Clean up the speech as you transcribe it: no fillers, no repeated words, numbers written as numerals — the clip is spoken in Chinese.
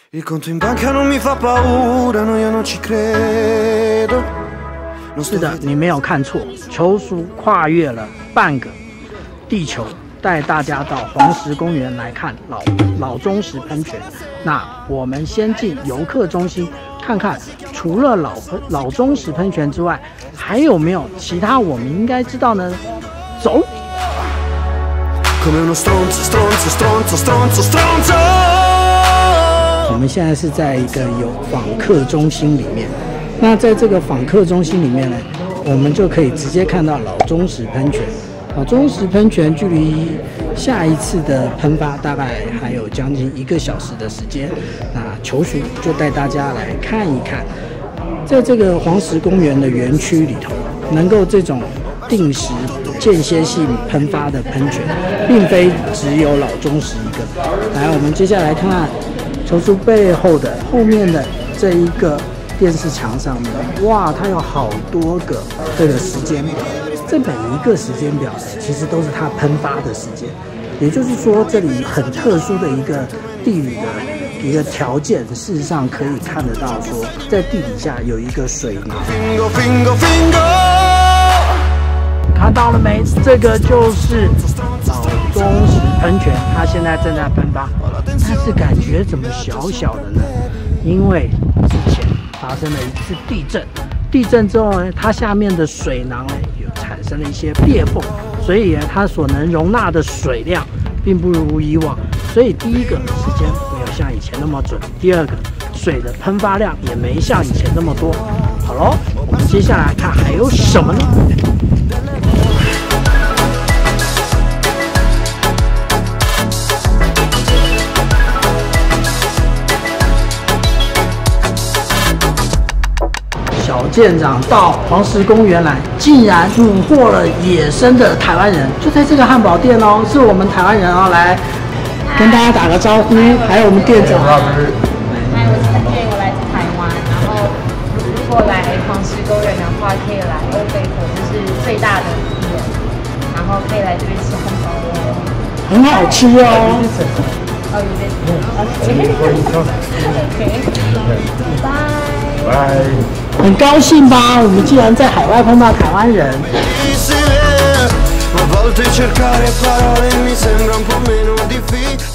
是的，你没有看错，球叔跨越了半个地球，带大家到黄石公园来看老钟石喷泉。那我们先进游客中心看看，除了老钟石喷泉之外，还有没有其他我们应该知道呢？走。我们现在是在一个有访客中心里面。那在这个访客中心里面呢，我们就可以直接看到老钟石喷泉。老钟石喷泉距离下一次的喷发大概还有将近1个小时的时间。那球叔就带大家来看一看，在这个黄石公园的园区里头，能够这种定时间歇性喷发的喷泉，并非只有老钟石一个。来，我们接下来看看球叔背后的后面的这一个电视墙上面，哇，它有好多个这个时间表。这每一个时间表其实都是它喷发的时间，也就是说，这里很特殊的一个地理的一个条件，事实上可以看得到说，在地底下有一个水囊。看到了没？这个就是老钟石喷泉，它现在正在喷发，但是感觉怎么小小的呢？因为之前发生了一次地震，地震之后呢，它下面的水囊呢有产生了一些裂缝，所以它所能容纳的水量并不如以往。所以第一个时间没有像以前那么准，第二个水的喷发量也没像以前那么多。好咯，我们接下来看还有什么呢？小舰长到黄石公园来，竟然捕获了野生的台湾人，就在这个汉堡店哦，是我们台湾人哦，来跟大家打个招呼，还有我们店长。 嗨，我是Jane，我来自台湾，然后如果来黄石公园的话，可以来欧贝口，就是最大的店，然后可以来这边吃汉堡哦， 很好吃哦。 哦，有点，OK，拜。 很高兴吧？我们竟然在海外碰到台湾人。 A volte cercare parole mi sembra un po' meno difficile.